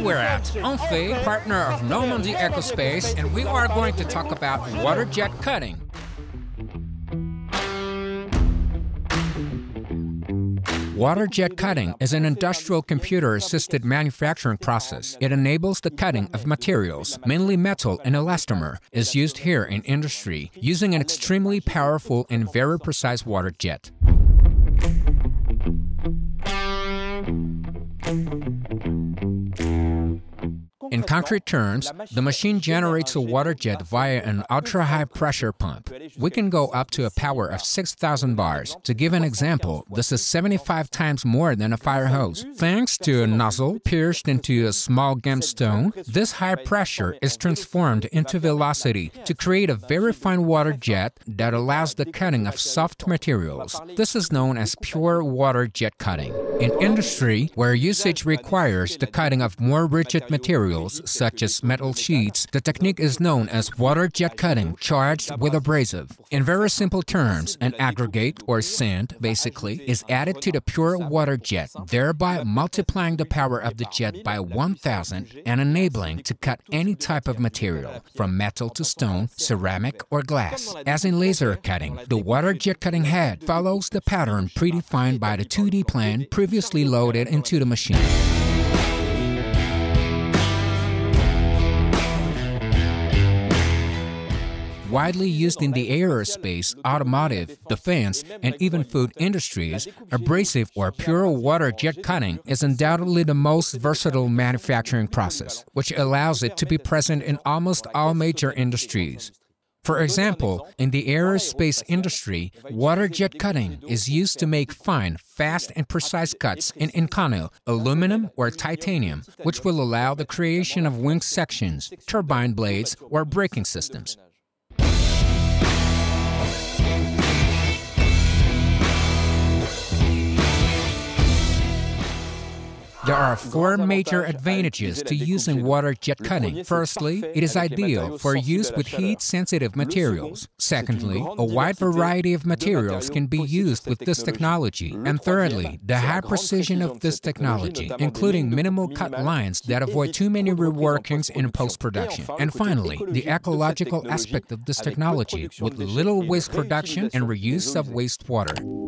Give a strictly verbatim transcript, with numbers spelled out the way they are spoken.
we're at Anfray, partner of Normandy Aerospace, and we are going to talk about water jet cutting. Water jet cutting is an industrial computer-assisted manufacturing process. It enables the cutting of materials, mainly metal and elastomer, is used here in industry, using an extremely powerful and very precise water jet. In concrete terms, the machine generates a water jet via an ultra-high pressure pump. We can go up to a power of six thousand bars. To give an example, this is seventy-five times more than a fire hose. Thanks to a nozzle pierced into a small gemstone, this high pressure is transformed into velocity to create a very fine water jet that allows the cutting of soft materials. This is known as pure water jet cutting. In industry, where usage requires the cutting of more rigid materials, such as metal sheets, the technique is known as water jet cutting charged with abrasive. In very simple terms, an aggregate, or sand, basically, is added to the pure water jet, thereby multiplying the power of the jet by one thousand and enabling to cut any type of material, from metal to stone, ceramic, or glass. As in laser cutting, the water jet cutting head follows the pattern predefined by the two D plan previously loaded into the machine. Widely used in the aerospace, automotive, defense, and even food industries, abrasive or pure water jet cutting is undoubtedly the most versatile manufacturing process, which allows it to be present in almost all major industries. For example, in the aerospace industry, water jet cutting is used to make fine, fast, and precise cuts in inconel, aluminum, or titanium, which will allow the creation of wing sections, turbine blades, or braking systems. There are four major advantages to using water jet cutting. Firstly, it is ideal for use with heat-sensitive materials. Secondly, a wide variety of materials can be used with this technology. And thirdly, the high precision of this technology, including minimal cut lines that avoid too many reworkings in post-production. And finally, the ecological aspect of this technology, with little waste production and reuse of wastewater.